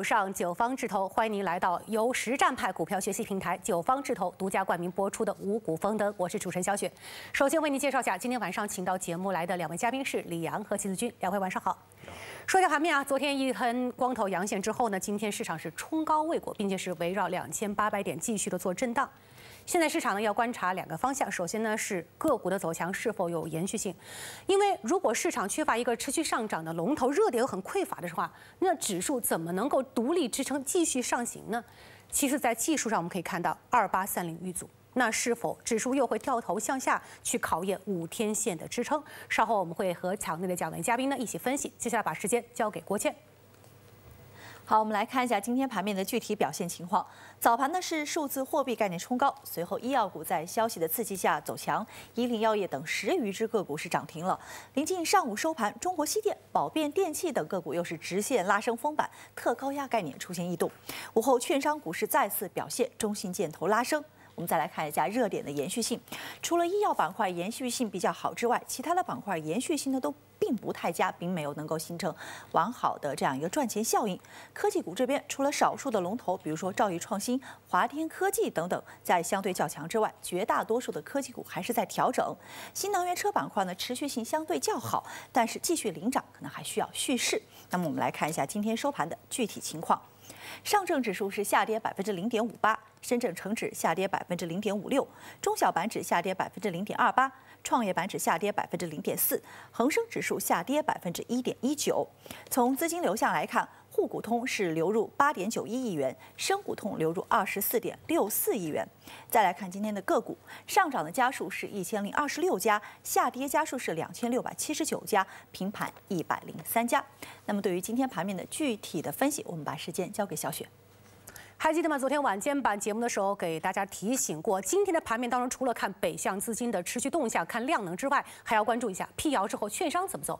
上九方智投，欢迎您来到由实战派股票学习平台九方智投独家冠名播出的五谷丰登，我是主持人小雪。首先为您介绍一下今天晚上请到节目来的两位嘉宾是李阳和齐子君，两位晚上好。说一下盘面啊，昨天一根光头阳线之后呢，今天市场是冲高未果，并且是围绕2800点继续的做震荡。现在市场呢要观察两个方向，首先呢是个股的走强是否有延续性，因为如果市场缺乏一个持续上涨的龙头，热点又很匮乏的话，那指数怎么能够独立支撑继续上行呢？其实，在技术上我们可以看到2830遇阻，那是否指数又会掉头向下去考验5天线的支撑？稍后我们会和场内的讲位嘉宾呢一起分析。接下来把时间交给郭倩。 好，我们来看一下今天盘面的具体表现情况。早盘呢是数字货币概念冲高，随后医药股在消息的刺激下走强，以岭药业等10余只个股是涨停了。临近上午收盘，中国西电、宝变电器等个股又是直线拉升封板，特高压概念出现异动。午后券商股市再次表现，中信建投拉升。我们再来看一下热点的延续性，除了医药板块延续性比较好之外，其他的板块延续性呢都并不太佳，并没有能够形成完好的这样一个赚钱效应。科技股这边，除了少数的龙头，比如说兆易创新、华天科技等等，在相对较强之外，绝大多数的科技股还是在调整。新能源车板块呢持续性相对较好，但是继续领涨可能还需要蓄势。那么我们来看一下今天收盘的具体情况。上证指数是下跌0.58%，深圳成指下跌0.56%，中小板指下跌0.28%，创业板指下跌0.4%，恒生指数下跌1.19%。从资金流向来看，沪股通是流入8.91亿元，深股通流入24.64亿元。再来看今天的个股，上涨的家数是1026家，下跌家数是2679家，平盘103家。那么对于今天盘面的具体的分析，我们把时间交给小雪。 还记得吗？昨天晚间版节目的时候，给大家提醒过，今天的盘面当中，除了看北向资金的持续动向、看量能之外，还要关注一下辟谣之后券商怎么走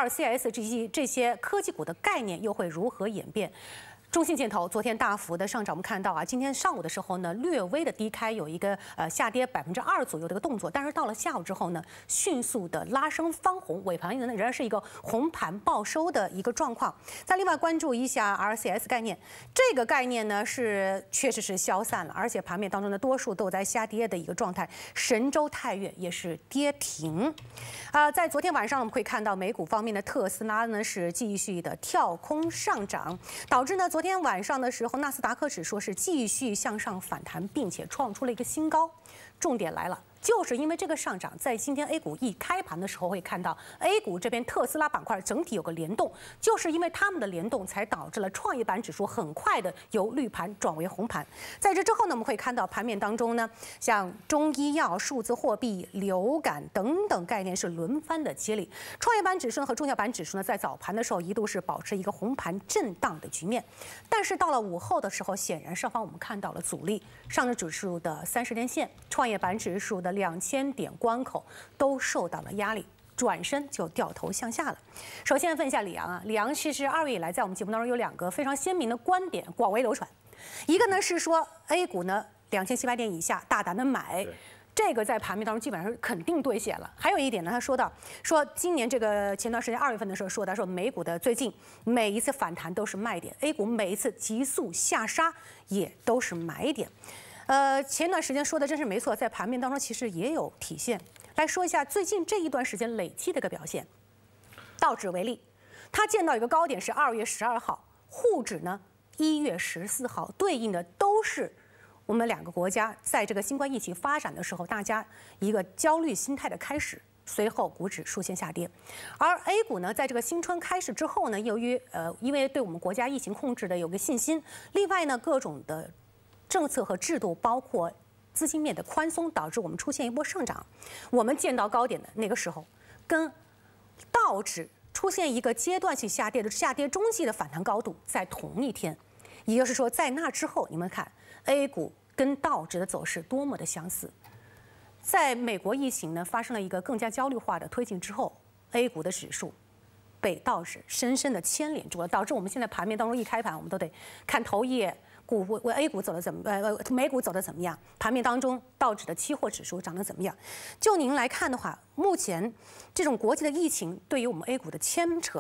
，RCS 这些科技股的概念又会如何演变。中信建投昨天大幅的上涨，我们看到啊，今天上午的时候呢，略微的低开，有一个下跌2%左右的一个动作，但是到了下午之后呢，迅速的拉升翻红，尾盘仍然是一个红盘报收的一个状况。再另外关注一下 RCS 概念，这个概念呢是确实是消散了，而且盘面当中的多数都在下跌的一个状态，神州泰岳也是跌停。在昨天晚上我们会看到美股方面的特斯拉呢是继续的跳空上涨，导致呢昨天晚上的时候，纳斯达克指数是继续向上反弹，并且创出了一个新高。重点来了，就是因为这个上涨，在今天 A 股一开盘的时候会看到 A 股这边特斯拉板块整体有个联动，就是因为他们的联动才导致了创业板指数很快的由绿盘转为红盘。在这之后呢，我们会看到盘面当中呢，像中医药、数字货币、流感等等概念是轮番的接力。创业板指数和中小板指数呢，在早盘的时候一度是保持一个红盘震荡的局面，但是到了午后的时候，显然上方我们看到了阻力，上证指数的30天线、创业板指数的2000点关口都受到了压力，转身就掉头向下了。首先问一下李阳啊，李阳其实2月以来在我们节目当中有2个非常鲜明的观点广为流传，一个呢是说 A 股呢2700点以下大胆的买。这个在盘面当中基本上是肯定兑现了。还有一点呢，他说今年这个前段时间2月份的时候说美股的最近每一次反弹都是卖点 ，A 股每一次急速下杀也都是买点。前段时间说的真是没错，在盘面当中其实也有体现。来说一下最近这一段时间累积的一个表现。道指为例，它见到一个高点是2月12号，沪指呢1月14号，对应的都是我们2个国家在这个新冠疫情发展的时候，大家一个焦虑心态的开始。随后股指出现下跌，而 A 股呢，在这个新春开始之后呢，由于因为对我们国家疫情控制的有个信心，另外呢各种的政策和制度，包括资金面的宽松，导致我们出现一波上涨。我们见到高点的那个时候，跟道指出现一个阶段性下跌中期的反弹高度在同一天，也就是说，在那之后，你们看 A 股跟道指的走势多么的相似。在美国疫情呢发生了一个更加焦虑化的推进之后 ，A 股的指数被道指深深的牵连住了，导致我们现在盘面当中一开盘，我们都得看头一页。A 股走的怎么美股走的怎么样？盘面当中道指的期货指数涨得怎么样？就您来看的话，目前这种国际的疫情对于我们 A 股的牵扯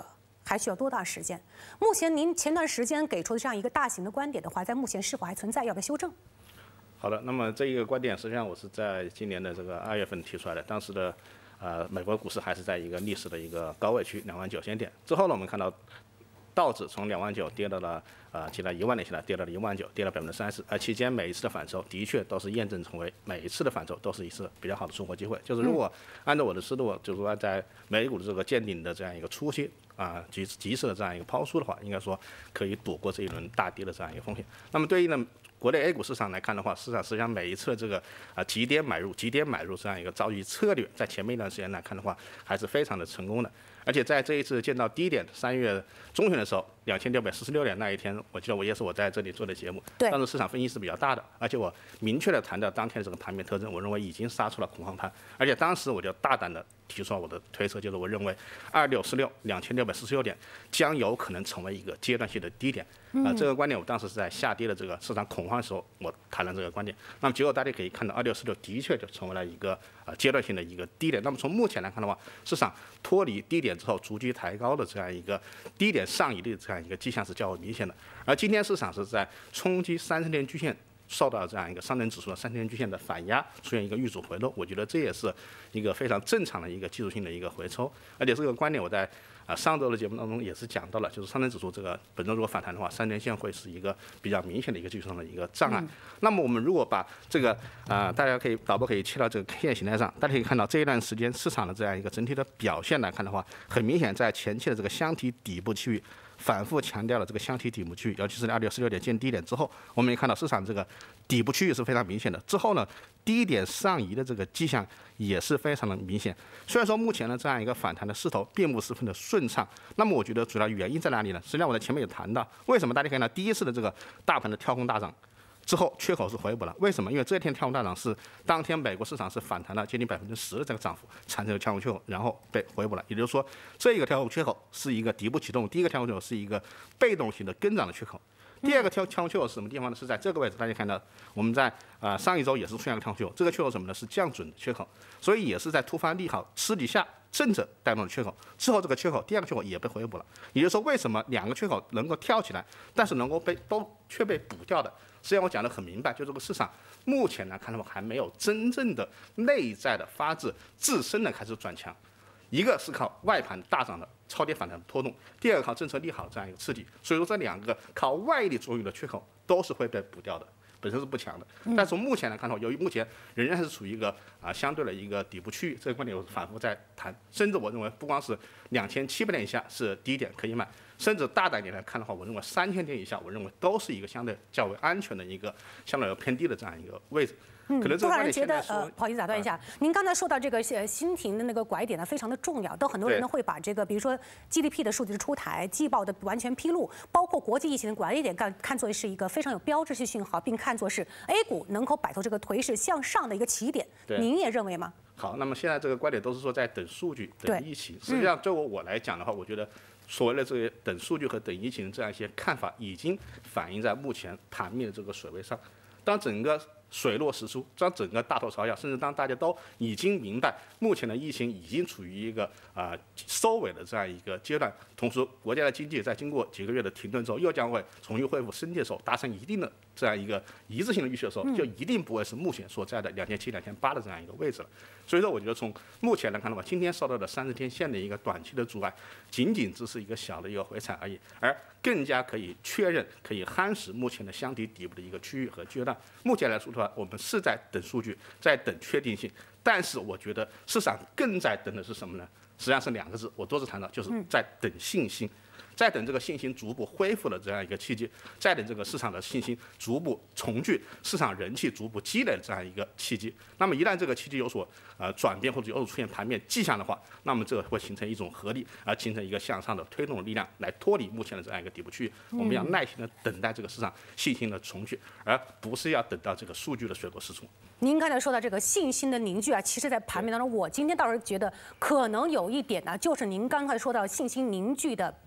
还需要多大时间？目前您前段时间给出的这样一个大型的观点的话，在目前是否还存在？要不要修正？ 好的，那么这一个观点实际上我是在今年的这个2月份提出来的，当时的美国股市还是在一个历史的一个高位区29000点。之后呢，我们看到道指从29000跌到了接到1万点下来，跌到了19000，跌了30%。而期间每一次的反抽，的确都是验证成为每一次的反抽都是一次比较好的出货机会。就是如果按照我的思路，就是说在美股的这个见顶的这样一个初期及时的这样一个抛出的话，应该说可以躲过这一轮大跌的这样一个风险。那么对应的国内 A 股市场来看的话，市场实际上每一次这个急跌买入这样一个召集策略，在前面一段时间来看的话，还是非常的成功的。而且在这一次见到低点3月中旬的时候，2646点那一天，我记得我在这里做的节目，当时市场分析是比较大的，而且我明确的谈到当天的这个盘面特征，我认为已经杀出了恐慌盘，而且当时我就大胆的提出了我的推测，就是我认为2646点将有可能成为一个阶段性的低点。这个观点我当时是在下跌的这个市场恐慌的时候，我谈了这个观点。那么结果大家可以看到，2646的确就成为了一个阶段性的一个低点。那么从目前来看的话，市场脱离低点之后逐级抬高的这样一个低点上移的这样一个迹象是较为明显的。而今天市场是在冲击30天均线，受到这样一个上证指数的30天均线的反压，出现一个遇阻回落，我觉得这也是一个非常正常的一个技术性的一个回抽。而且这个观点我在上周的节目当中也是讲到了，就是上证指数这个本周如果反弹的话，3天线会是一个比较明显的一个技术上的一个障碍。那么我们如果把这个大家导播可以切到这个 K 线形态上，大家可以看到这一段时间市场的这样一个整体的表现来看的话，很明显在前期的这个箱体底部区域反复强调了这个箱体底部区域，尤其是2646点见低点之后，我们也看到市场这个底部区域是非常明显的。之后呢，低点上移的这个迹象也是非常的明显。虽然说目前的这样一个反弹的势头并不十分的顺畅，那么我觉得主要原因在哪里呢？实际上我在前面也谈到，为什么大家看到第一次的这个大盘的跳空大涨之后缺口是回补了？为什么？因为这一天跳空大涨是当天美国市场是反弹了接近10%的这个涨幅，产生了跳空缺口，然后被回补了。也就是说，这一个跳空缺口是一个底部启动，第一个跳空缺口是一个被动型的跟涨的缺口。第二个跳空缺口是什么地方呢？是在这个位置，大家看到我们在上一周也是出现了跳空缺口，这个缺口什么呢？是降准的缺口，所以也是在突发利好吃底下正着带动的缺口。之后这个缺口第二个缺口也被回补了，也就是说为什么两个缺口能够跳起来，但是能够却被补掉的？实际上我讲得很明白，就这个市场目前来看的话，还没有真正的内在的发自自身的开始转强。一个是靠外盘大涨的超跌反弹的拖动，第二个靠政策利好这样一个刺激，所以说这两个靠外力作用的缺口都是会被补掉的，本身是不强的。但从目前来看的话，由于目前仍然是处于一个相对的一个底部区域，这个观点我反复在谈，甚至我认为不光是2700点以下是低点可以买，甚至大胆一点来看的话，我认为3000点以下，我认为都是一个相对较为安全的一个相对偏低的这样一个位置。可能不少人觉得不好意思打断一下，您刚才说到这个新停的那个拐点呢，非常的重要，都很多人呢会把这个，比如说 GDP 的数据的出台、季报的完全披露，包括国际疫情的拐点，看作是一个非常有标志性信号，并看作是 A 股能够摆脱这个颓势向上的一个起点。您也认为吗？ 好，那么现在这个观点都是说在等数据、等疫情。实际上，对我来讲的话，我觉得所谓的这个等数据和等疫情这样一些看法，已经反映在目前盘面的这个水位上。当整个水落石出，当整个大头朝下，甚至当大家都已经明白目前的疫情已经处于一个收尾的这样一个阶段，同时国家的经济在经过几个月的停顿之后，又将会重新恢复生机的时候，达成一定的这样一个一致性的预期的时候，就一定不会是目前所在的2700、2800的这样一个位置了。所以说，我觉得从目前来看的话，今天受到的30天线的一个短期的阻碍，仅仅只是一个小的一个回踩而已，而更加可以确认、可以夯实目前的箱体底部的一个区域和阶段。目前来说的话，我们是在等数据，在等确定性，但是我觉得市场更在等的是什么呢？实际上是2个字，我多次谈到，就是在等信心。在等这个信心逐步恢复的这样一个契机，在等这个市场的信心逐步重聚，市场人气逐步积累的这样一个契机。那么一旦这个契机有所转变，或者有所出现盘面迹象的话，那么这个会形成一种合力，而形成一个向上的推动的力量，来脱离目前的这样一个底部区域。我们要耐心的等待这个市场信心的重聚，而不是要等到这个数据的水落石出。 您刚才说到这个信心的凝聚啊，其实在盘面当中，我今天倒是觉得可能有一点呢，就是您刚才说到信心凝聚的表现。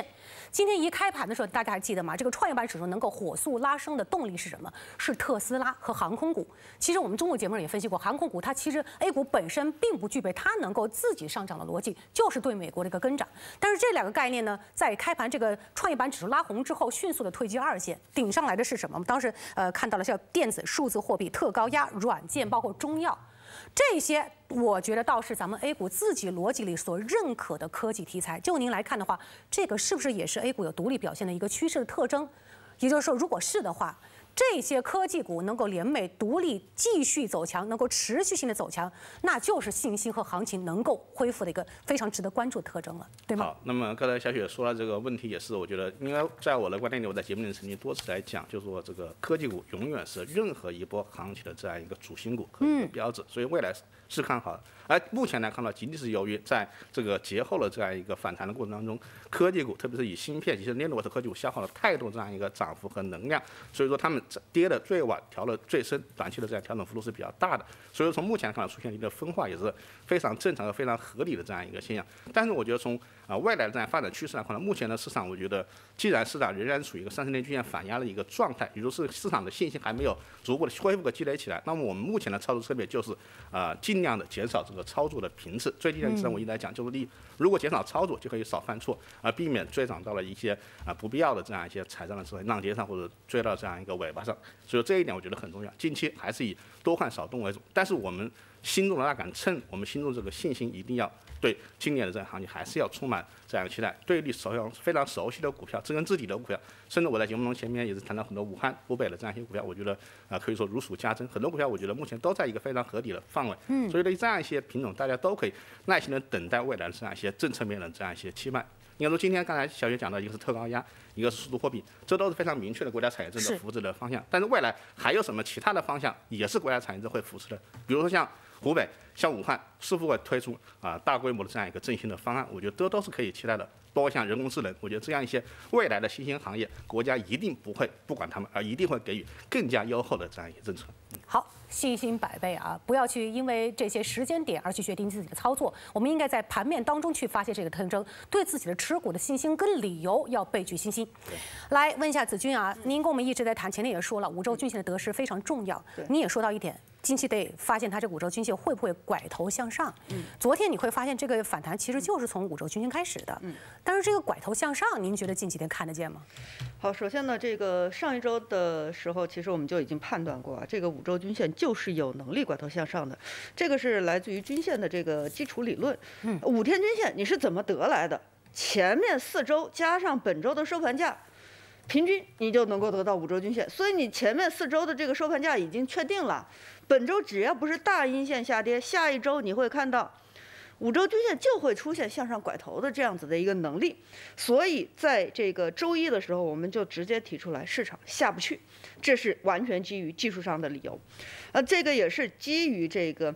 今天一开盘的时候，大家还记得吗？这个创业板指数能够火速拉升的动力是什么？是特斯拉和航空股。其实我们中午节目上也分析过，航空股它其实 A 股本身并不具备它能够自己上涨的逻辑，就是对美国的一个跟涨。但是这两个概念呢，在开盘这个创业板指数拉红之后，迅速的退居二线，顶上来的是什么？我们当时看到了像电子、数字货币、特高压、软件，包括中药。这些我觉得倒是咱们 A 股自己逻辑里所认可的科技题材。就您来看的话，这个是不是也是 A 股有独立表现的一个趋势的特征？也就是说，如果是的话，这些科技股能够联袂独立继续走强，能够持续性的走强，那就是信心和行情能够恢复的一个非常值得关注的特征了，对吗？ 好，那么刚才小雪说了这个问题，也是我觉得应该在我的观点里，我在节目里曾经多次来讲，就是说这个科技股永远是任何一波行情的这样一个主心骨和一个标志，所以未来是看好的。而目前来看呢，仅仅是由于在这个节后的这样一个反弹的过程当中，科技股特别是以芯片，其实链路的科技股消耗了太多这样一个涨幅和能量，所以说他们跌的最晚，调的最深，短期的这样调整幅度是比较大的。所以说从目前来看出现一个分化也是非常正常和非常合理的这样一个现象。但是我觉得从未来的这样发展趋势来看呢，目前的市场我觉得既然市场仍然处于一个上升链均线反压的一个状态，也就是市场的信心还没有逐步的恢复和积累起来，那么我们目前的操作策略就是尽量的减少这个操作的频次。最低原则我一直来讲就是如果减少操作就可以少犯错，避免追涨到了一些不必要的这样一些踩上的这种浪尖上，或者追到这样一个尾巴上。所以这一点我觉得很重要。近期还是以多看少动为主，但是我们心中的那杆秤，我们心中这个信心一定要对今年的这个行情还是要充满这样的期待。对你非常熟悉的股票，跟自己的股票，甚至我在节目中前面也是谈到很多武汉、湖北的这样一些股票，我觉得可以说如数家珍。很多股票我觉得目前都在一个非常合理的范围。所以对这样一些品种，大家都可以耐心的等待未来的这样一些政策面的这样一些期盼。应该说，今天刚才小雪讲到，一个是特高压，一个是数字货币，这都是非常明确的国家产业政策扶持的方向。但是未来还有什么其他的方向，也是国家产业政会扶持的？比如说像湖北、像武汉，是否会推出大规模的这样一个振兴的方案？我觉得这都是可以期待的。包括像人工智能，我觉得这样一些未来的新兴行业，国家一定不会不管他们，而一定会给予更加优厚的这样一些政策。 好，信心百倍啊！不要去因为这些时间点而去决定自己的操作。我们应该在盘面当中去发现这个特征，对自己的持股的信心跟理由要倍具信心。来问一下子君啊，您跟我们一直在谈，前面也说了5周均线的得失非常重要，你也说到一点。近期得发现它这5周均线会不会拐头向上？昨天你会发现这个反弹其实就是从5周均线开始的。但是这个拐头向上，您觉得近几天看得见吗？ 好，首先呢，这个上一周的时候，其实我们就已经判断过，这个5周均线就是有能力拐头向上的。这个是来自于均线的这个基础理论。5天均线你是怎么得来的？前面4周加上本周的收盘价。平均你就能够得到5周均线，所以你前面4周的这个收盘价已经确定了。本周只要不是大阴线下跌，下一周你会看到5周均线就会出现向上拐头的这样子的一个能力。所以在这个周一的时候，我们就直接提出来市场下不去，这是完全基于技术上的理由。这个也是基于这个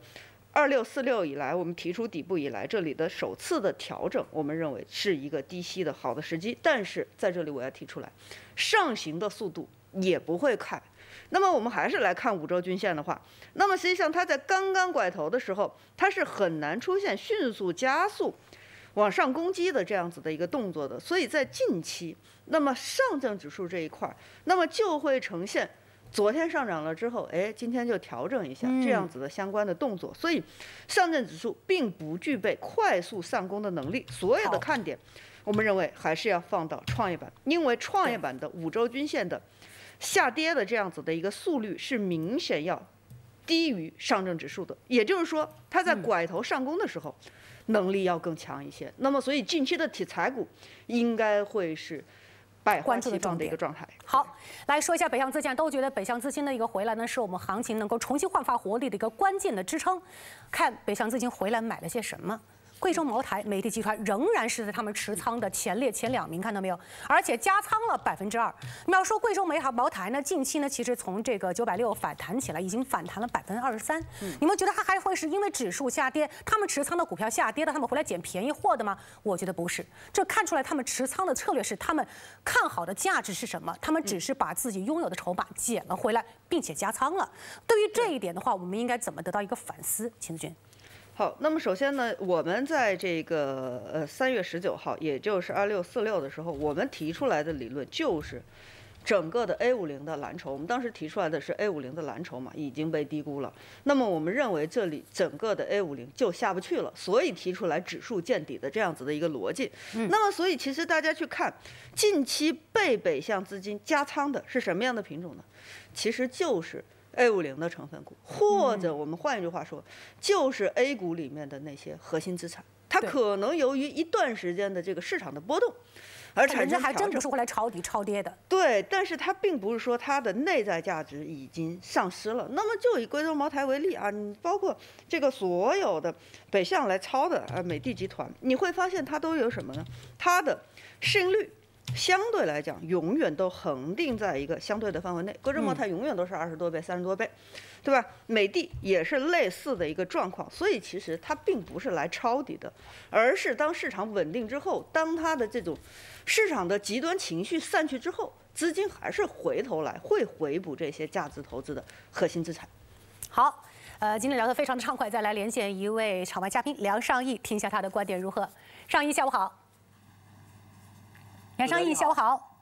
2646以来，我们提出底部以来，这里的首次的调整，我们认为是一个低吸的好的时机。但是在这里我要提出来，上行的速度也不会快。那么我们还是来看5周均线的话，那么实际上它在刚刚拐头的时候，它是很难出现迅速加速往上攻击的这样子的一个动作的。所以在近期，那么上证指数这一块，那么就会呈现昨天上涨了之后，今天就调整一下这样子的相关的动作。所以上证指数并不具备快速上攻的能力。所有的看点，我们认为还是要放到创业板，因为创业板的5周均线的下跌的这样子的一个速率是明显要低于上证指数的。也就是说，它在拐头上攻的时候，能力要更强一些。那么，所以近期的题材股应该会是百花齐放的一个状态。 好，来说一下北向资金，都觉得北向资金的一个回来呢，是我们行情能够重新焕发活力的一个关键的支撑。看北向资金回来买了些什么？贵州茅台、美的集团仍然是在他们持仓的前列前2名，看到没有？而且加仓了2%。你要说贵州茅台呢，近期呢，其实从这个960反弹起来，已经反弹了23%。你们觉得它还会是因为指数下跌，他们持仓的股票下跌了，他们回来捡便宜货的吗？我觉得不是。这看出来他们持仓的策略是他们看好的价值是什么？他们只是把自己拥有的筹码捡了回来，并且加仓了。对于这一点的话，我们应该怎么得到一个反思？秦子君。 好，那么首先呢，我们在这个3月19号，也就是2646的时候，我们提出来的理论就是整个的 A50的蓝筹，我们当时提出来的是 A50的蓝筹嘛，已经被低估了。那么我们认为这里整个的 A50就下不去了，所以提出来指数见底的这样子的一个逻辑。那么所以其实大家去看近期被北向资金加仓的是什么样的品种呢？其实就是 A50的成分股，或者我们换一句话说，就是 A 股里面的那些核心资产，它可能由于一段时间的这个市场的波动，而产生调整。 还真不是过来抄底抄跌的。 对，但是它并不是说它的内在价值已经丧失了。那么就以贵州茅台为例啊，你包括这个所有的北向来抄的美的集团，你会发现它都有什么呢？它的市盈率相对来讲，永远都恒定在一个相对的范围内。贵州茅台永远都是20多倍、30多倍，对吧？美的也是类似的一个状况。所以其实它并不是来抄底的，而是当市场稳定之后，当它的这种市场的极端情绪散去之后，资金还是回头来会回补这些价值投资的核心资产。 好，今天聊得非常的畅快，再来连线一位场外嘉宾梁尚义，听一下他的观点如何。尚义，下午好。梁尚义，下午好。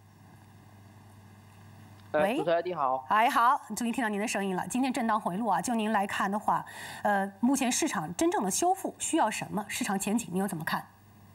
喂， 主持人你好。 哎，好，终于听到您的声音了。今天震荡回落啊，就您来看的话，目前市场真正的修复需要什么？市场前景您又怎么看？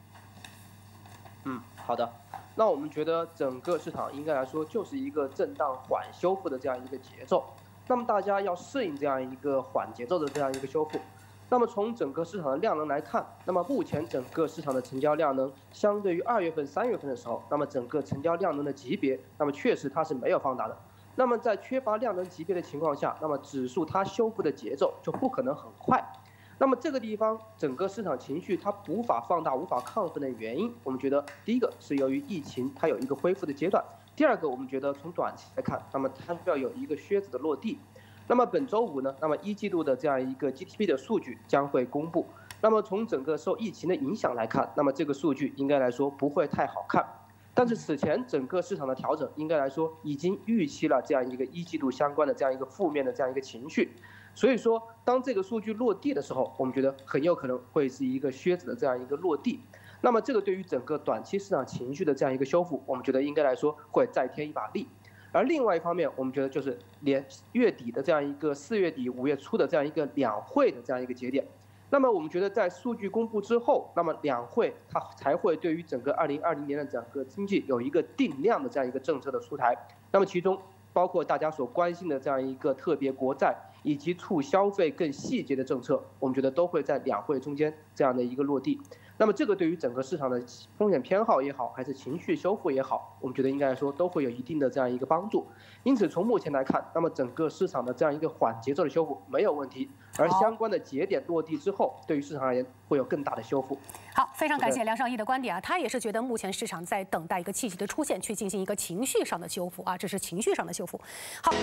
好的。那我们觉得整个市场应该来说就是一个震荡缓修复的这样一个节奏。那么大家要适应这样一个缓节奏的这样一个修复。那么从整个市场的量能来看，那么目前整个市场的成交量能相对于2月份、3月份的时候，那么整个成交量能的级别，那么确实它是没有放大的。那么在缺乏量能级别的情况下，那么指数它修复的节奏就不可能很快。那么这个地方整个市场情绪它无法放大、无法亢奋的原因，我们觉得第一个是由于疫情它有一个恢复的阶段，第二个我们觉得从短期来看，那么它需要有一个靴子的落地。那么本周五呢，那么1季度的这样一个 GDP 的数据将会公布。那么从整个受疫情的影响来看，那么这个数据应该来说不会太好看。但是此前整个市场的调整应该来说已经预期了这样一个1季度相关的这样一个负面的这样一个情绪。所以说，当这个数据落地的时候，我们觉得很有可能会是一个靴子的这样一个落地。那么这个对于整个短期市场情绪的这样一个修复，我们觉得应该来说会再添一把力。而另外一方面，我们觉得就是连月底的这样一个4月底、5月初的这样一个两会的这样一个节点，那么我们觉得在数据公布之后，那么两会它才会对于整个2020年的整个经济有一个定量的这样一个政策的出台。那么其中包括大家所关心的这样一个特别国债以及促消费更细节的政策，我们觉得都会在两会中间这样的一个落地。那么这个对于整个市场的风险偏好也好，还是情绪修复也好，我们觉得应该来说都会有一定的这样一个帮助。因此从目前来看，那么整个市场的这样一个缓节奏的修复没有问题，而相关的节点落地之后，对于市场而言会有更大的修复。 好，非常感谢梁尚义的观点啊，他也是觉得目前市场在等待一个契机的出现，去进行一个情绪上的修复啊，这是情绪上的修复。好。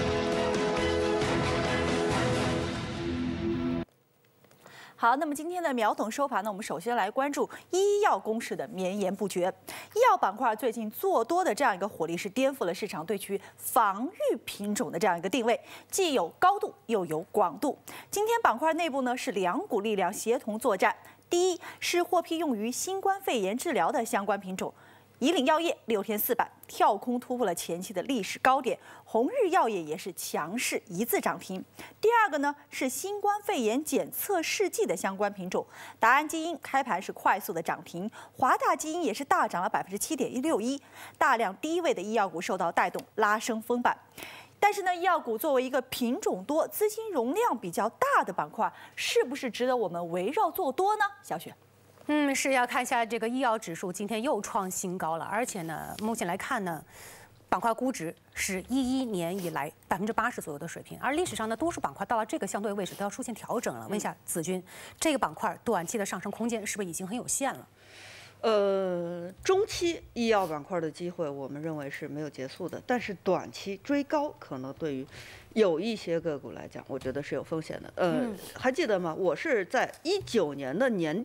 好，那么今天的秒懂收盘呢，我们首先来关注医药公司的绵延不绝。医药板块最近做多的这样一个火力，是颠覆了市场对其防御品种的这样一个定位，既有高度又有广度。今天板块内部呢是2股力量协同作战，第一是获批用于新冠肺炎治疗的相关品种。以岭药业6天4板跳空突破了前期的历史高点，红日药业也是强势一字涨停。第二个呢是新冠肺炎检测试剂的相关品种，达安基因开盘是快速的涨停，华大基因也是大涨了7.161%，大量低位的医药股受到带动拉升封板。但是呢，医药股作为一个品种多、资金容量比较大的板块，是不是值得我们围绕做多呢？小雪。 是要看一下这个医药指数今天又创新高了，而且呢，目前来看呢，板块估值是11年以来80%左右的水平，而历史上呢，多数板块到了这个相对位置都要出现调整了。问一下子君，这个板块短期的上升空间是不是已经很有限了？ 中期医药板块的机会，我们认为是没有结束的，但是短期追高可能对于有一些个股来讲，我觉得是有风险的。还记得吗？我是在19年的年底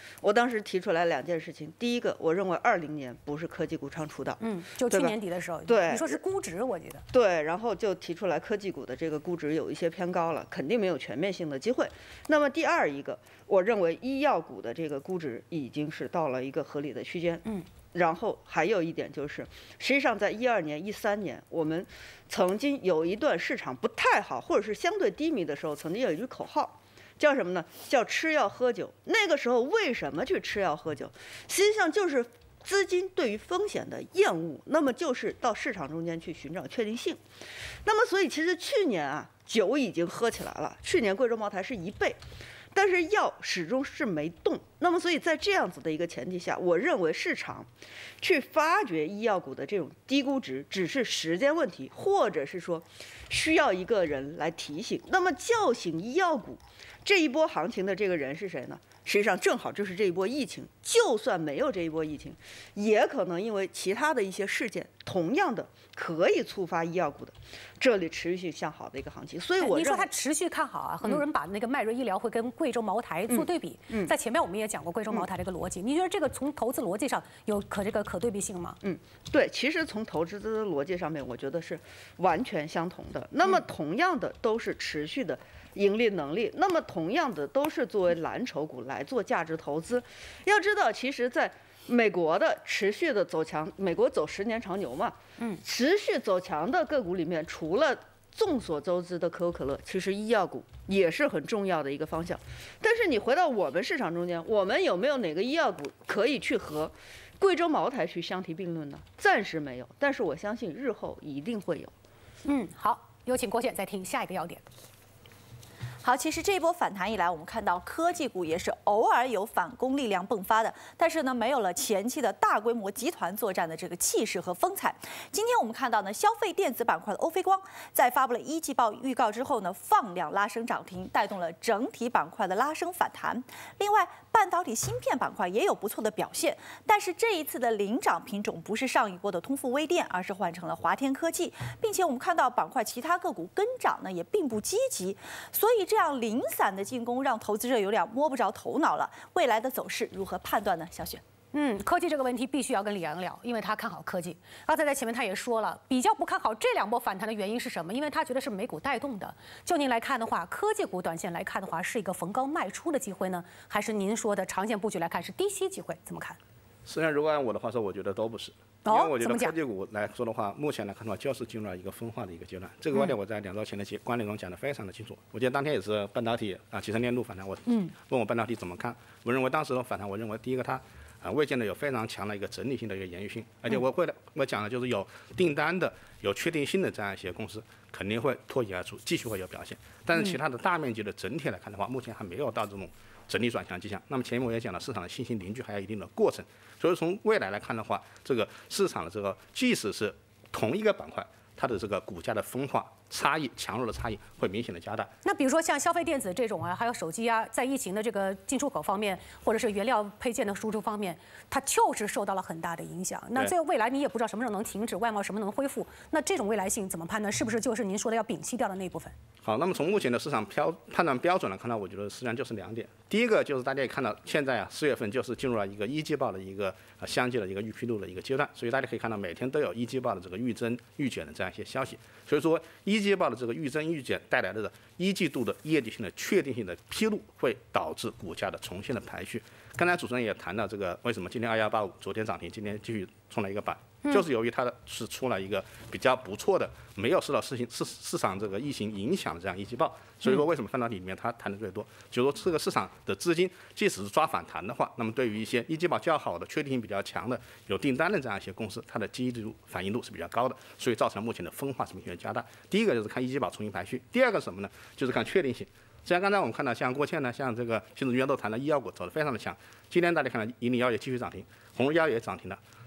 我当时提出来2件事情，第一个，我认为20年不是科技股唱出道， 就去年底的时候， 对， 你说是估值，我记得， 对，然后就提出来科技股的这个估值有一些偏高了，肯定没有全面性的机会。那么第二一个，我认为医药股的这个估值已经是到了一个合理的区间，然后还有一点就是，实际上在12年、13年，我们曾经有一段市场不太好，或者是相对低迷的时候，曾经有一句口号，叫什么呢？叫吃药喝酒。那个时候为什么去吃药喝酒？实际上就是资金对于风险的厌恶，那么就是到市场中间去寻找确定性。那么所以其实去年啊，酒已经喝起来了，去年贵州茅台是1倍。但是药始终是没动，那么所以在这样子的一个前提下，我认为市场去发掘医药股的这种低估值只是时间问题，或者是说需要一个人来提醒。那么叫醒医药股这一波行情的这个人是谁呢？实际上正好就是这一波疫情，就算没有这一波疫情，也可能因为其他的一些事件，同样的可以触发医药股的这里持续性向好的一个行情。所以我你说它持续看好啊，很多人把那个迈瑞医疗会跟贵州茅台做对比，在前面我们也讲过贵州茅台这个逻辑，你觉得这个从投资逻辑上有可对比性吗？ 对，其实从投资的逻辑上面，我觉得是完全相同的。那么同样的都是持续的盈利能力，那么同样的都是作为蓝筹股来做价值投资。要知道，其实在美国的持续的走强，美国走10年长牛嘛，持续走强的个股里面，除了众所周知的可口可乐，其实医药股也是很重要的一个方向。但是你回到我们市场中间，我们有没有哪个医药股可以去和贵州茅台去相提并论呢？暂时没有，但是我相信日后一定会有。 好，有请郭健再听下一个要点。 好，其实这一波反弹以来，我们看到科技股也是偶尔有反攻力量迸发的，但是呢，没有了前期的大规模集团作战的这个气势和风采。今天我们看到呢，消费电子板块的欧菲光在发布了1季报预告之后呢，放量拉升涨停，带动了整体板块的拉升反弹。另外，半导体芯片板块也有不错的表现，但是这一次的领涨品种不是上一波的通富微电，而是换成了华天科技，并且我们看到板块其他个股跟涨呢也并不积极，所以这样零散的进攻让投资者有点摸不着头脑了。未来的走势如何判断呢？小雪。 科技这个问题必须要跟李阳聊，因为他看好科技。刚才在前面他也说了，比较不看好这2波反弹的原因是什么？因为他觉得是美股带动的。就您来看的话，科技股短线来看的话，是一个逢高卖出的机会呢，还是您说的长线布局来看是低吸机会？怎么看？ 实际上，如果按我的话说，我觉得都不是。因为我觉得科技股来说的话，目前来看的话，就是进入了一个分化的一个阶段。这个观点我在2周前的观点中讲得非常的清楚。我记得当天也是半导体集成电路反弹，我问我半导体怎么看，我认为当时的反弹，我认为第一个它未见得有非常强的一个整体性的一个延续性，而且我讲的就是有订单的、有确定性的这样一些公司肯定会脱颖而出，继续会有表现。但是其他的大面积的整体来看的话，目前还没有到这种整体转强迹象。那么前面我也讲了，市场的信心凝聚还有一定的过程，所以从未来来看的话，这个市场的这个即使是同一个板块，它的这个股价的分化差异、强弱的差异会明显的加大。 那比如说像消费电子这种啊，还有手机啊，在疫情的这个进出口方面，或者是原料配件的输出方面，它就是受到了很大的影响。那这个未来你也不知道什么时候能停止，外贸什么时候能恢复，那这种未来性怎么判断？是不是就是您说的要摒弃掉的那部分？ 好，那么从目前的市场判断标准来看呢，我觉得实际上就是2点。第一个就是大家也看到，现在4月份就是进入了一个1季报的一个相继的一个预披露的一个阶段，所以大家可以看到每天都有1季报的这个预增预减的这样一些消息。所以说1季报的这个预增预减带来的1季度的业绩性的确定性的披露，会导致股价的重新的排序。刚才主持人也谈到这个为什么今天2185昨天涨停，今天继续冲了一个板。就是由于它是出了一个比较不错的，没有受到市场这个疫情影响的这样1季报，所以说为什么半导体里面它谈的最多，就是说这个市场的资金即使是抓反弹的话，那么对于一些1季报较好的、确定性比较强的、有订单的这样一些公司，它的积极度、反应度是比较高的，所以造成了目前的分化是明显的加大。第一个就是看1季报重新排序，第二个是什么呢？就是看确定性。实际上刚才我们看到，像郭倩呢，像这个新子君都谈到医药股走得非常的强。今天大家看到银岭药业继续涨停，红日药业也涨停了。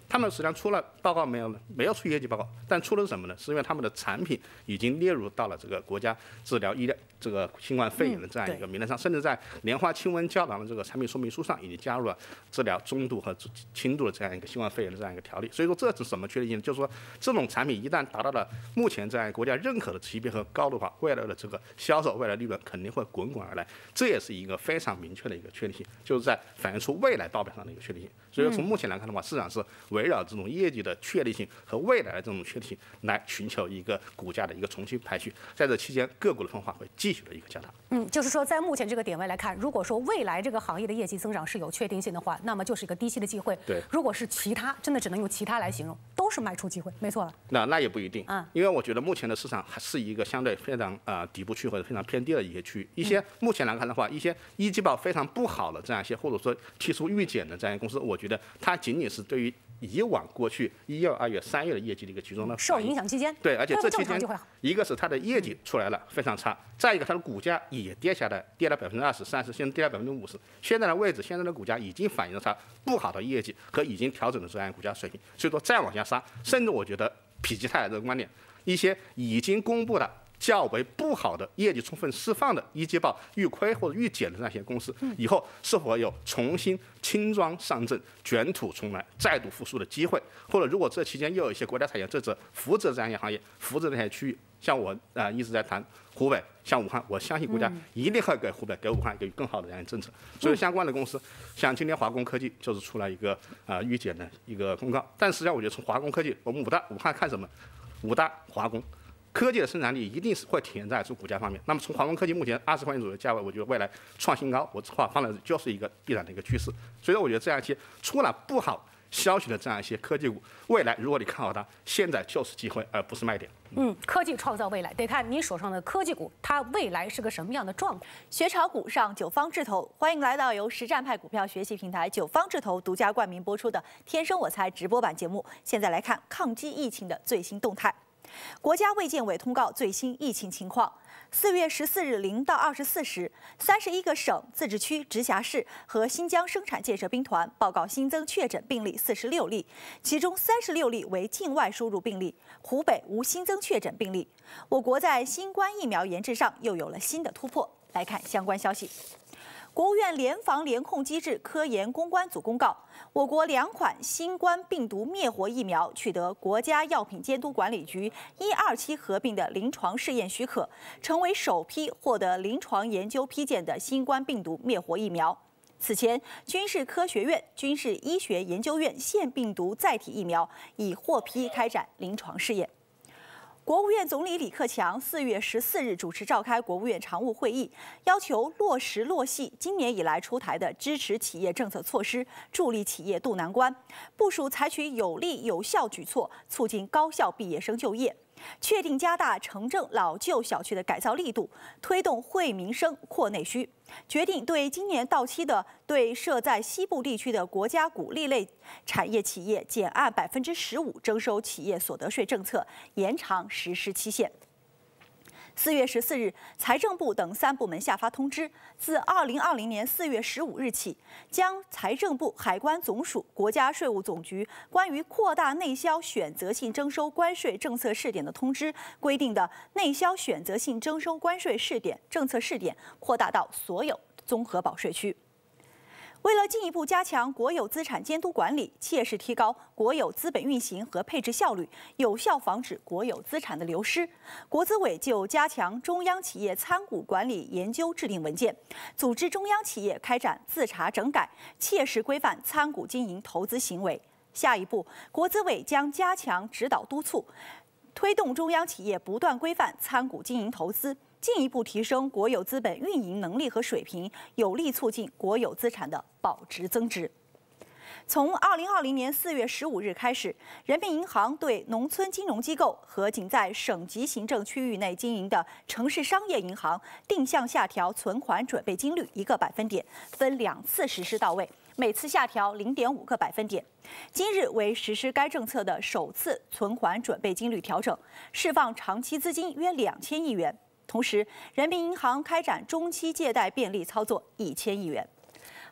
他们实际上出了报告没有出业绩报告，但出的是什么呢？是因为他们的产品已经列入到了这个国家治疗医疗这个新冠肺炎的这样一个名单上，甚至在莲花清瘟胶囊的这个产品说明书上已经加入了治疗中度和轻度的这样一个新冠肺炎的这样一个条例。所以说这是什么确定性？就是说这种产品一旦达到了目前在国家认可的级别和高度的话，未来的这个销售、未来利润肯定会滚滚而来。这也是一个非常明确的一个确定性，就是在反映出未来报表上的一个确定性。所以说从目前来看的话，市场是围绕这种业绩的确定性和未来的这种确定性来寻求一个股价的一个重新排序。在这期间，个股的分化会继续的一个加大。 就是说在目前这个点位来看，如果说未来这个行业的业绩增长是有确定性的话，那么就是一个低吸的机会。 对， 如果是其他，真的只能用其他来形容，都是卖出机会，没错。 那也不一定，因为我觉得目前的市场还是一个相对非常底部区或者非常偏低的一些区域。一些目前来看的话，一些一季报非常不好的这样一些，或者说提出预检的这样一些公司，我觉得它仅仅是对于以往过去1月、2月、3月的业绩的一个集中的受影响期间。 对，而且这期间一个是它的业绩出来了非常差，再一个它的股价也跌下来，跌了20%、30%，现在跌了50%。现在的位置，现在的股价已经反映了它不好的业绩和已经调整的这样股价水平。所以说再往下杀，甚至我觉得否极泰来这个观点，一些已经公布的较为不好的业绩充分释放的一季报预亏或者预减的那些公司，以后是否有重新轻装上阵、卷土重来、再度复苏的机会？或者如果这期间又有一些国家产业扶持这样一些行业、扶持这些区域，像我一直在谈湖北，像武汉，我相信国家一定会给湖北、给武汉给予更好的这样一个政策。所以相关的公司，像今天华工科技就是出来一个预减的一个公告。但实际上，我觉得从华工科技，我们武汉看什么？武大、华工。科技的生产力一定是会体现在股价方面。那么从华工科技目前20块钱左右的价位，我觉得未来创新高，我放的就是一个必然的一个趋势。所以说，我觉得这样一些出了不好消息的这样一些科技股，未来如果你看好它，现在就是机会，而不是卖点。 科技创造未来，得看你手上的科技股，它未来是个什么样的状况。 学炒股上九方智投，欢迎来到由实战派股票学习平台九方智投独家冠名播出的《天生我材》直播版节目。现在来看抗击疫情的最新动态。国家卫健委通告最新疫情情况：4月14日0到24时，31个省、自治区、直辖市和新疆生产建设兵团报告新增确诊病例46例，其中36例为境外输入病例，湖北无新增确诊病例。我国在新冠疫苗研制上又有了新的突破。来看相关消息。国务院联防联控机制科研攻关组公告，我国2款新冠病毒灭活疫苗取得国家药品监督管理局1、2期合并的临床试验许可，成为首批获得临床研究批件的新冠病毒灭活疫苗。此前，军事科学院、军事医学研究院腺病毒载体疫苗已获批开展临床试验。国务院总理李克强4月14日主持召开国务院常务会议，要求落实落细今年以来出台的支持企业政策措施，助力企业渡难关，部署采取有力有效举措，促进高校毕业生就业。确定加大城镇老旧小区的改造力度，推动惠民生扩内需。决定对今年到期的对设在西部地区的国家鼓励类产业企业减按15%征收企业所得税政策延长实施期限。4月14日，财政部等3部门下发通知，自2020年4月15日起，将财政部、海关总署、国家税务总局关于扩大内销选择性征收关税政策试点的通知规定的内销选择性征收关税试点政策试点扩大到所有综合保税区。为了进一步加强国有资产监督管理，切实提高国有资本运行和配置效率，有效防止国有资产的流失，国资委就加强中央企业参股管理研究制定文件，组织中央企业开展自查整改，切实规范参股经营投资行为。下一步，国资委将加强指导督促，推动中央企业不断规范参股经营投资，进一步提升国有资本运营能力和水平，有力促进国有资产的保值增值。从2020年4月15日开始，人民银行对农村金融机构和仅在省级行政区域内经营的城市商业银行定向下调存款准备金率1个百分点，分2次实施到位，每次下调0.5个百分点。今日为实施该政策的首次存款准备金率调整，释放长期资金约2000亿元。同时，人民银行开展中期借贷便利操作1000亿元。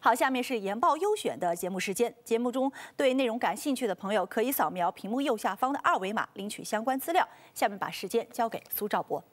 好，下面是研报优选的节目时间。节目中对内容感兴趣的朋友，可以扫描屏幕右下方的2维码领取相关资料。下面把时间交给苏兆博。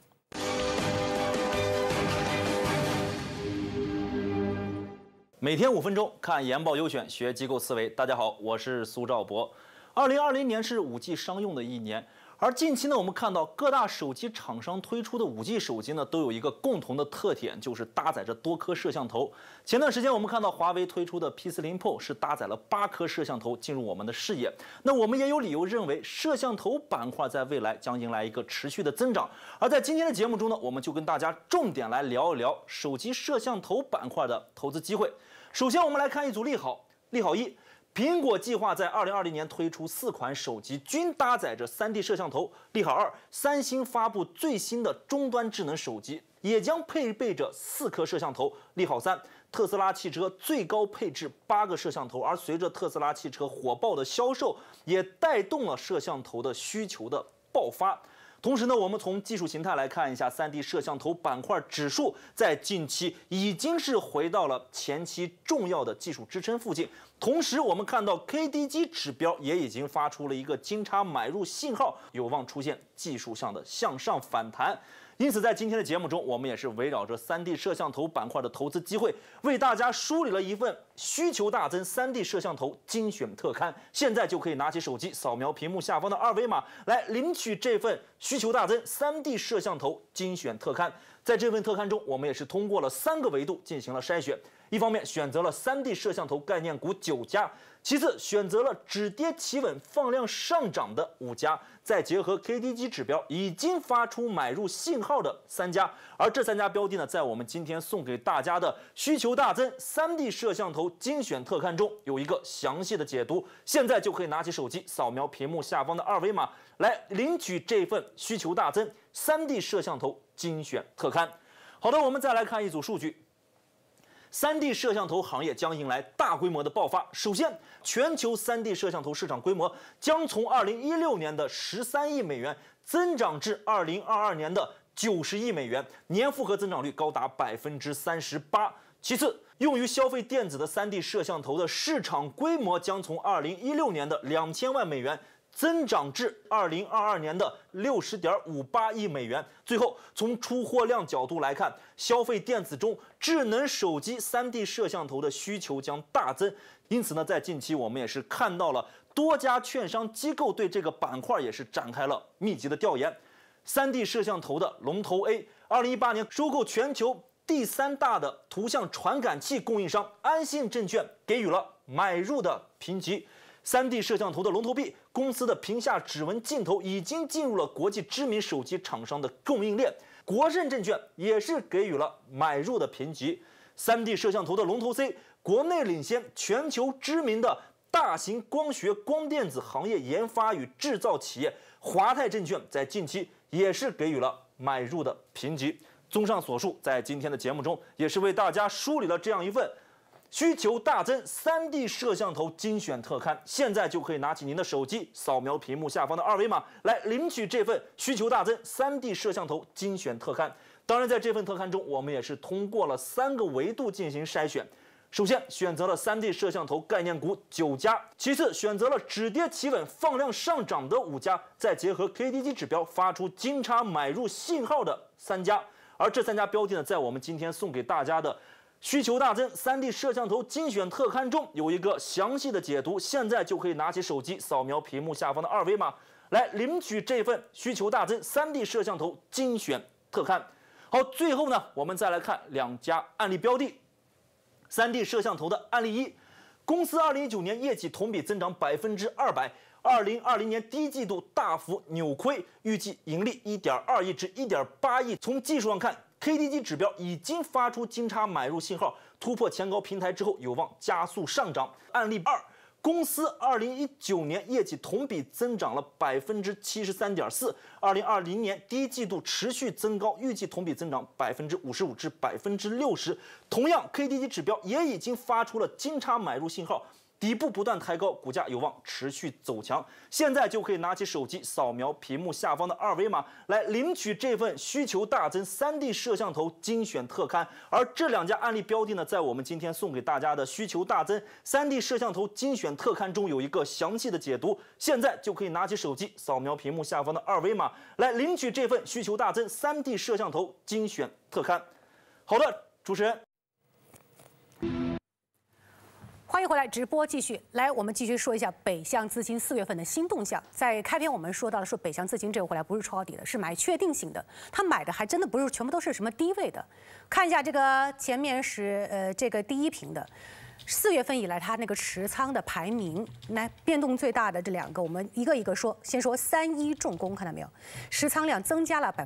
每天5分钟看研报优选，学机构思维。大家好，我是苏兆博。2020年是5G 商用的一年，而近期呢，我们看到各大手机厂商推出的5G 手机呢，都有一个共同的特点，就是搭载着多颗摄像头。前段时间我们看到华为推出的 P40 Pro 是搭载了8颗摄像头进入我们的视野。那我们也有理由认为，摄像头板块在未来将迎来一个持续的增长。而在今天的节目中呢，我们就跟大家重点来聊一聊手机摄像头板块的投资机会。首先，我们来看一组利好。利好一，苹果计划在2020年推出4款手机，均搭载着3D 摄像头。利好二，三星发布最新的终端智能手机，也将配备着4颗摄像头。利好三，特斯拉汽车最高配置8个摄像头，而随着特斯拉汽车火爆的销售，也带动了摄像头的需求的爆发。同时呢，我们从技术形态来看一下，3D 摄像头板块指数在近期已经是回到了前期重要的技术支撑附近。同时，我们看到 KDJ 指标也已经发出了一个金叉买入信号，有望出现技术上的向上反弹。因此，在今天的节目中，我们也是围绕着3D 摄像头板块的投资机会，为大家梳理了一份需求大增3D 摄像头精选特刊。现在就可以拿起手机，扫描屏幕下方的2维码，来领取这份需求大增3D 摄像头精选特刊。在这份特刊中，我们也是通过了3个维度进行了筛选。一方面选择了3D 摄像头概念股9家，其次选择了止跌企稳放量上涨的5家，再结合 KDJ 指标已经发出买入信号的3家。而这3家标的呢，在我们今天送给大家的需求大增3D 摄像头精选特刊中有一个详细的解读。现在就可以拿起手机，扫描屏幕下方的2维码，来领取这份需求大增3D 摄像头精选特刊。好的，我们再来看一组数据。3D 摄像头行业将迎来大规模的爆发。首先，全球3D 摄像头市场规模将从2016年的13亿美元增长至2022年的90亿美元，年复合增长率高达38%。其次，用于消费电子的3D 摄像头的市场规模将从2016年的2000万美元增长至2022年的60.58亿美元。最后，从出货量角度来看，消费电子中智能手机3D 摄像头的需求将大增。因此呢，在近期我们也是看到了多家券商机构对这个板块也是展开了密集的调研。3D 摄像头的龙头 A，2018年收购全球第3大的图像传感器供应商安信证券给予了买入的评级。3D 摄像头的龙头 B 公司的屏下指纹镜头已经进入了国际知名手机厂商的供应链，国盛证券也是给予了买入的评级。3D 摄像头的龙头 C 国内领先全球知名的大型光学光电子行业研发与制造企业华泰证券在近期也是给予了买入的评级。综上所述，在今天的节目中也是为大家梳理了这样一份需求大增3D 摄像头精选特刊。现在就可以拿起您的手机，扫描屏幕下方的2维码，来领取这份需求大增3D 摄像头精选特刊。当然，在这份特刊中，我们也是通过了3个维度进行筛选。首先选择了3D 摄像头概念股9家，其次选择了止跌企稳放量上涨的5家，再结合 KDJ 指标发出金叉买入信号的3家。而这3家标的呢，在我们今天送给大家的需求大增3D 摄像头精选特刊中有一个详细的解读。现在就可以拿起手机，扫描屏幕下方的2维码，来领取这份需求大增3D 摄像头精选特刊。好，最后呢，我们再来看2家案例标的。3D 摄像头的案例一，公司2019年业绩同比增长200%，2020年第一季度大幅扭亏，预计盈利1.2亿至1.8亿。从技术上看，KDJ 指标已经发出金叉买入信号，突破前高平台之后有望加速上涨。案例二，公司2019年业绩同比增长了73.4%，2020年第一季度持续增高，预计同比增长55%至60%。同样 ，KDJ 指标也已经发出了金叉买入信号， 底部不断抬高，股价有望持续走强。现在就可以拿起手机扫描屏幕下方的二维码来领取这份需求大增 3D 摄像头精选特刊。而这2家案例标的呢，在我们今天送给大家的需求大增 3D 摄像头精选特刊中有一个详细的解读。现在就可以拿起手机扫描屏幕下方的二维码来领取这份需求大增 3D 摄像头精选特刊。好的，主持人。 欢迎回来，直播继续来，我们继续说一下北向资金4月份的新动向。在开篇我们说到了，说北向资金这回来不是抄底的，是买确定性的。他买的还真的不是全部都是什么低位的。看一下这个前面是这个第一屏的。4月份以来，它那个持仓的排名，来变动最大的这2个，我们一个一个说。先说31重工，看到没有？持仓量增加了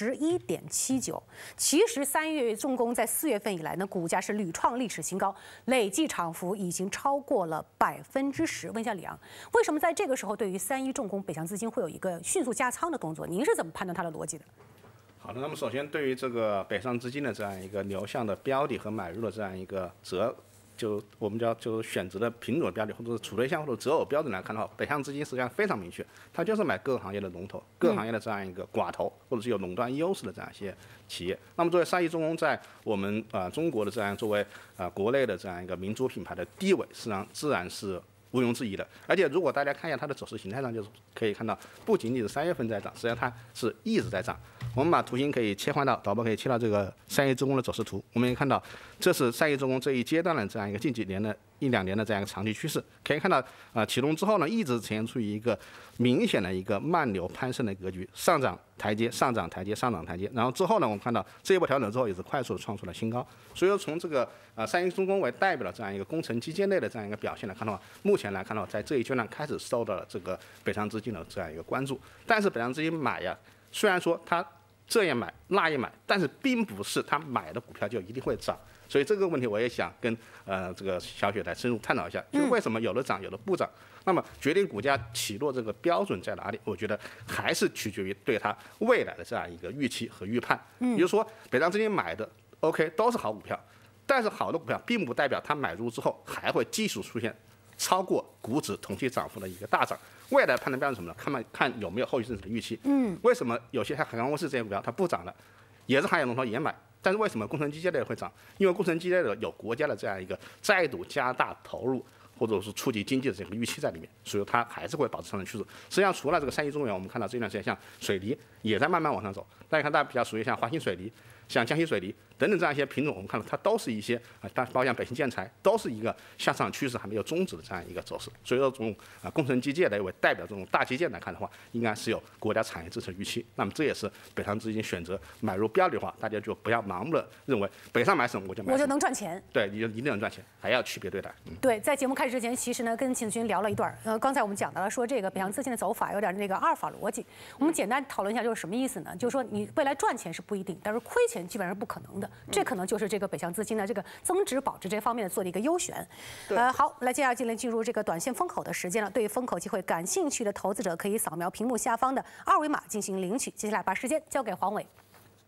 11.79%。其实3月重工在4月份以来呢，股价是屡创历史新高，累计涨幅已经超过了10%。问一下李阳，为什么在这个时候对于31重工北向资金会有一个迅速加仓的动作？您是怎么判断它的逻辑的？ 好的，那么首先对于这个北上资金的这样一个流向的标的和买入的这样一个我们就选择的品种标的，或者是储备项或者择偶标准来看的话，北向资金实际上非常明确，它就是买各个行业的龙头、各个行业的这样一个寡头，或者是有垄断优势的这样一些企业。那么作为3亿重工在我们中国的这样作为国内的这样一个民族品牌的地位，实际上自然是毋庸置疑的。而且如果大家看一下它的走势形态上，就是可以看到，不仅仅是3月份在涨，实际上它是一直在涨。我们把图形可以切换到，导播可以切到这个3亿重工的走势图，我们可以看到，这是3亿重工这一阶段的这样一个近几年的1-2年的这样一个长期趋势。可以看到，启动之后呢，一直呈现出一个明显的一个慢牛攀升的格局，上涨台阶，上涨台阶，上涨台阶。然后之后呢，我们看到这一波调整之后，也是快速的创出了新高。所以说，从这个3亿重工为代表的这样一个工程基建类的这样一个表现来看的话，目前来看的话，在这一阶段开始受到了这个北上资金的这样一个关注。但是北上资金买呀，虽然说它这也买那也买，但是并不是他买的股票就一定会涨，所以这个问题我也想跟这个小雪来深入探讨一下，就为什么有的涨有的不涨？那么决定股价起落这个标准在哪里？我觉得还是取决于对它未来的这样一个预期和预判。也就是说，北上资金买的 OK 都是好股票，但是好的股票并不代表它买入之后还会继续出现超过股指同期涨幅的一个大涨。未来判断标准是什么呢？看有没有后续政策的预期。为什么有些像海康威视这些股票它不涨了，也是行业龙头也买，但是为什么工程机械类会涨？因为工程机械类有国家的这样一个再度加大投入，或者是触及经济的这个预期在里面，所以它还是会保持上升趋势。实际上，除了这个3亿中原，我们看到这段时间像水泥也在慢慢往上走。大家看，大家比较熟悉像华兴水泥、像江西水泥等等这样一些品种，我们看到它都是一些包括像北新建材，都是一个向上趋势还没有终止的这样一个走势。所以说，从工程机械类为代表这种大基建来看的话，应该是有国家产业支持预期。那么这也是北上资金选择买入标的话，大家就不要盲目的认为北上买什么我就买什么， 我就能赚钱。 对，你就一定能赚钱，还要区别对待。 对，在节目开始之前，其实呢跟秦子军聊了一段。刚才我们讲到了说这个北向资金的走法有点那个阿尔法逻辑。我们简单讨论一下，就是什么意思呢？就是说你未来赚钱是不一定，但是亏钱基本上是不可能的。这可能就是这个北向资金的这个增值保值这方面的做的一个优选。好，来接下来进入这个短线风口的时间了。对于风口机会感兴趣的投资者，可以扫描屏幕下方的二维码进行领取。接下来把时间交给黄伟。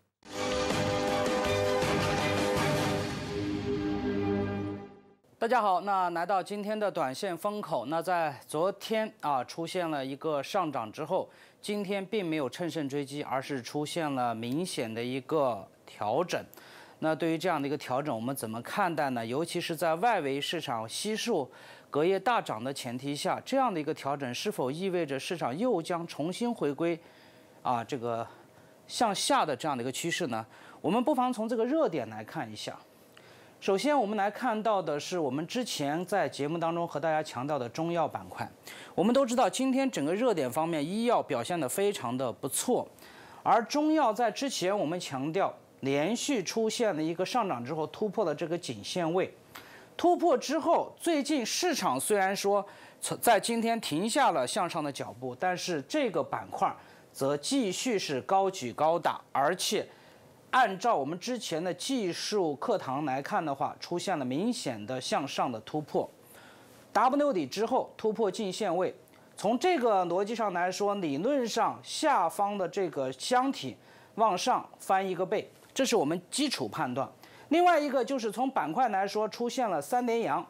大家好，那来到今天的短线风口，那在昨天出现了一个上涨之后，今天并没有乘胜追击，而是出现了明显的一个调整。那对于这样的一个调整，我们怎么看待呢？尤其是在外围市场悉数隔夜大涨的前提下，这样的一个调整是否意味着市场又将重新回归这个向下的这样的一个趋势呢？我们不妨从这个热点来看一下。首先，我们来看到的是我们之前在节目当中和大家强调的中药板块。我们都知道，今天整个热点方面，医药表现得非常的不错，而中药在之前我们强调连续出现了一个上涨之后突破了这个颈线位，突破之后，最近市场虽然说在今天停下了向上的脚步，但是这个板块则继续是高举高打，而且按照我们之前的技术课堂来看的话，出现了明显的向上的突破 ，W 底之后突破颈线位。从这个逻辑上来说，理论上下方的这个箱体往上翻一个倍，这是我们基础判断。另外一个就是从板块来说，出现了3连阳，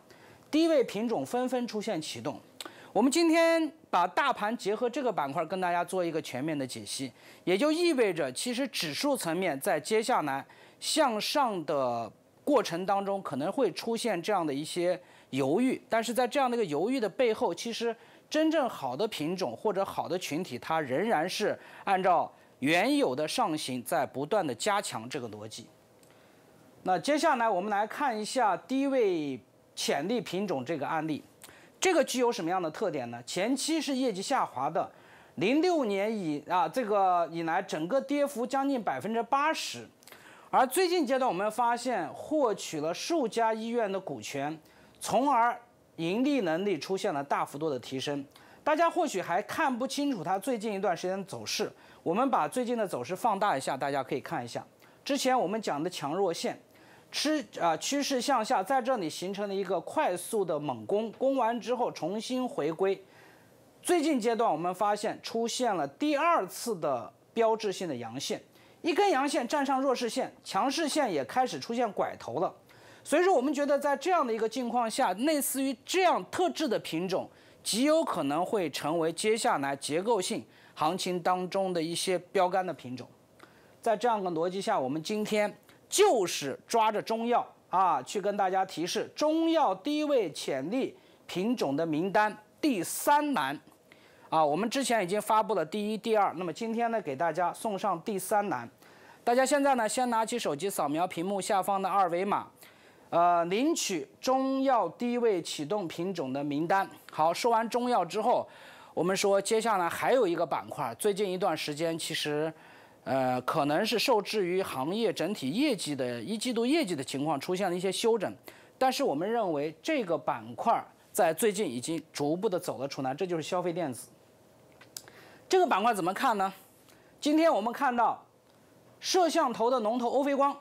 低位品种纷纷出现启动。我们今天把大盘结合这个板块跟大家做一个全面的解析，也就意味着其实指数层面在接下来向上的过程当中可能会出现这样的一些犹豫，但是在这样的一个犹豫的背后，其实真正好的品种或者好的群体，它仍然是按照原有的上行在不断的加强这个逻辑。那接下来我们来看一下低位潜力品种这个案例，这个具有什么样的特点呢？前期是业绩下滑的，06年以来整个跌幅将近80%，而最近阶段我们发现获取了数家医院的股权，从而盈利能力出现了大幅度的提升。大家或许还看不清楚它最近一段时间的走势，我们把最近的走势放大一下，大家可以看一下。之前我们讲的强弱线，趋势向下，在这里形成了一个快速的猛攻，攻完之后重新回归。最近阶段我们发现出现了第2次的标志性的阳线，一根阳线站上弱势线，强势线也开始出现拐头了。所以说我们觉得在这样的一个境况下，类似于这样特质的品种极有可能会成为接下来结构性行情当中的一些标杆的品种。在这样的逻辑下，我们今天就是抓着中药去跟大家提示中药低位潜力品种的名单第3栏我们之前已经发布了第1、第2，那么今天呢给大家送上第3栏。大家现在呢先拿起手机扫描屏幕下方的2维码，领取中药低位启动品种的名单。好，说完中药之后，我们说接下来还有一个板块，最近一段时间其实可能是受制于行业整体业绩的1季度业绩的情况出现了一些休整，但是我们认为这个板块在最近已经逐步的走了出来，这就是消费电子。这个板块怎么看呢？今天我们看到摄像头的龙头欧菲光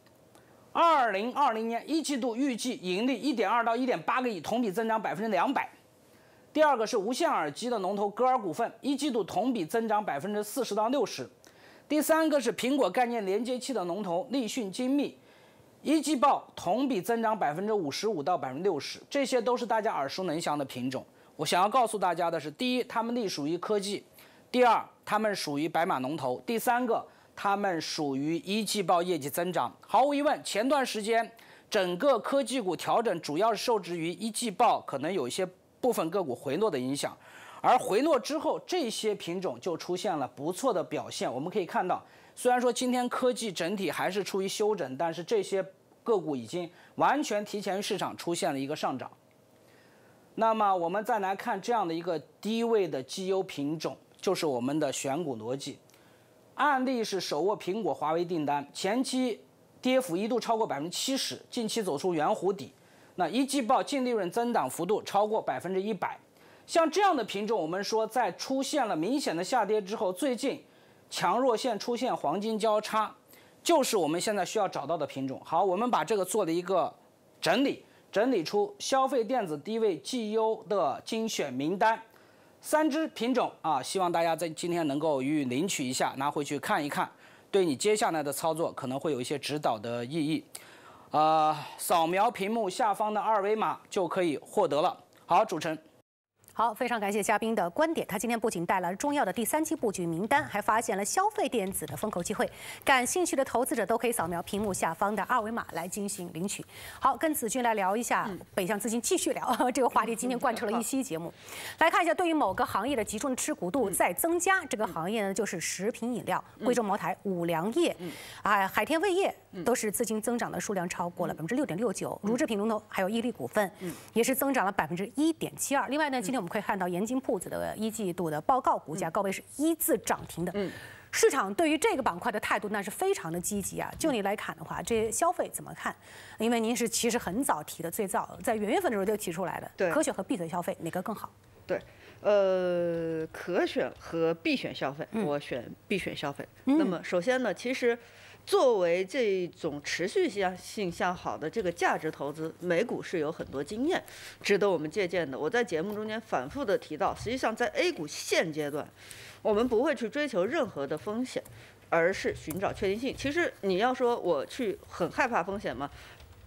，2020年1季度预计盈利1.2到1.8个亿，同比增长200%。第二个是无线耳机的龙头歌尔股份，1季度同比增长40%到60%。第三个是苹果概念连接器的龙头立讯精密，1季报同比增长55%到60%，这些都是大家耳熟能详的品种。我想要告诉大家的是，第一，它们隶属于科技；第二，它们属于白马龙头；第三个，它们属于1季报业绩增长。毫无疑问，前段时间整个科技股调整主要是受制于1季报可能有一些部分个股回落的影响。而回落之后，这些品种就出现了不错的表现。我们可以看到，虽然说今天科技整体还是处于休整，但是这些个股已经完全提前于市场出现了一个上涨。那么我们再来看这样的一个低位的绩优品种，就是我们的选股逻辑。案例是手握苹果、华为订单，前期跌幅一度超过70%，近期走出圆弧底。那1季报净利润增长幅度超过100%。像这样的品种，我们说在出现了明显的下跌之后，最近强弱线出现黄金交叉，就是我们现在需要找到的品种。好，我们把这个做了一个整理出消费电子低位绩优的精选名单，3只品种希望大家在今天能够予以领取一下，拿回去看一看，对你接下来的操作可能会有一些指导的意义。扫描屏幕下方的2维码就可以获得了。好，主持人。 好，非常感谢嘉宾的观点。他今天不仅带来了中药的第3期布局名单，还发现了消费电子的风口机会。感兴趣的投资者都可以扫描屏幕下方的2维码来进行领取。好，跟子君来聊一下北向资金，继续聊这个话题。今天贯彻了1期节目，来看一下对于某个行业的集中持股度在增加。这个行业呢，就是食品饮料，贵州茅台、五粮液、海天味业都是资金增长的数量超过了6.69%。乳制品龙头还有伊利股份，也是增长了1.72%。另外呢，今天我们可以看到盐津铺子的1季度的报告，股价高位是1字涨停的。市场对于这个板块的态度那是非常的积极啊。就你来看的话，这消费怎么看？因为您是其实很早提的，最早在元月份的时候就提出来的。 对， 可选和必选消费哪个更好？ 对，可选和必选消费，我选必选消费。那么首先呢，其实作为这种持续性向好的这个价值投资，美股是有很多经验值得我们借鉴的。我在节目中间反复的提到，实际上在 A 股现阶段，我们不会去追求任何的风险，而是寻找确定性。其实你要说我去很害怕风险吗？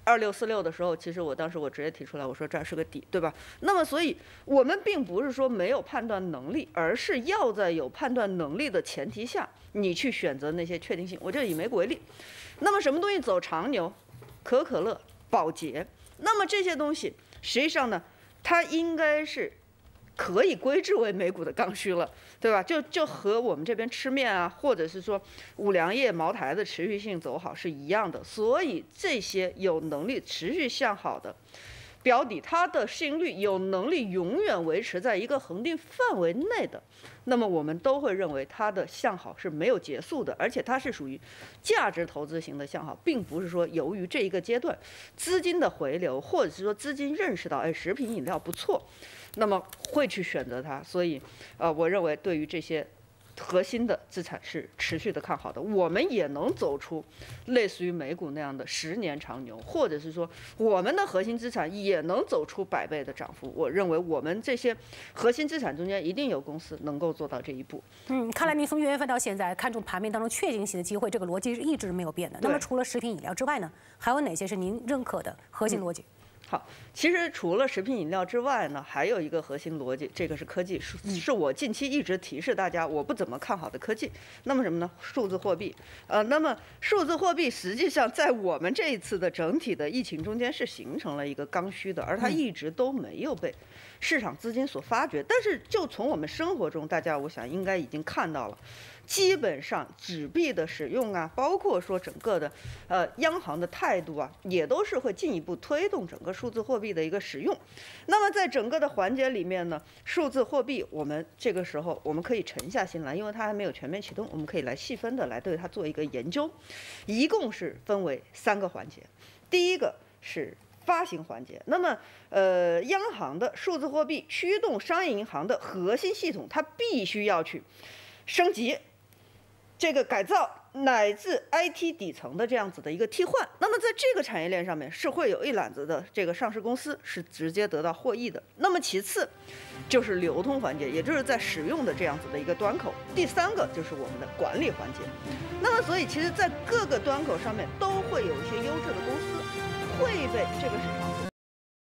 2646的时候，其实我当时直接提出来，我说这儿是个底，对吧？那么所以我们并不是说没有判断能力，而是要在有判断能力的前提下，你去选择那些确定性。我就以美股为例，那么什么东西走长牛？可口可乐、宝洁，那么这些东西实际上呢，它应该是可以归置为美股的刚需了，对吧？就和我们这边吃面啊，或者是说五粮液、茅台的持续性走好是一样的。所以这些有能力持续向好的标的，它的市盈率有能力永远维持在一个恒定范围内的，那么我们都会认为它的向好是没有结束的，而且它是属于价值投资型的向好，并不是说由于这一个阶段资金的回流，或者是说资金认识到食品饮料不错，那么会去选择它。所以我认为对于这些核心的资产是持续的看好的，我们也能走出类似于美股那样的10年长牛，或者是说我们的核心资产也能走出100倍的涨幅。我认为我们这些核心资产中间一定有公司能够做到这一步。 看来您从1月份到现在看中盘面当中确定性的机会，这个逻辑是一直没有变的。那么除了食品饮料之外呢，还有哪些是您认可的核心逻辑？ 好，其实除了食品饮料之外呢，还有一个核心逻辑，这个是科技，是我近期一直提示大家我不怎么看好的科技。那么什么呢？数字货币。那么数字货币实际上在我们这一次的整体的疫情中间是形成了一个刚需的，而它一直都没有被市场资金所发掘。但是就从我们生活中，大家我想应该已经看到了。基本上纸币的使用啊，包括说整个的央行的态度啊，也都是会进一步推动整个数字货币的一个使用。那么在整个的环节里面呢，数字货币我们这个时候我们可以沉下心来，因为它还没有全面启动，我们可以来细分的来对它做一个研究。一共是分为3个环节，第一个是发行环节。那么央行的数字货币驱动商业银行的核心系统，它必须要去升级。这个改造乃至 IT 底层的这样子的一个替换，那么在这个产业链上面是会有一揽子的这个上市公司是直接得到获益的。那么其次就是流通环节，也就是在使用的这样子的一个端口。第3个就是我们的管理环节。那么所以其实在各个端口上面都会有一些优质的公司会被这个市场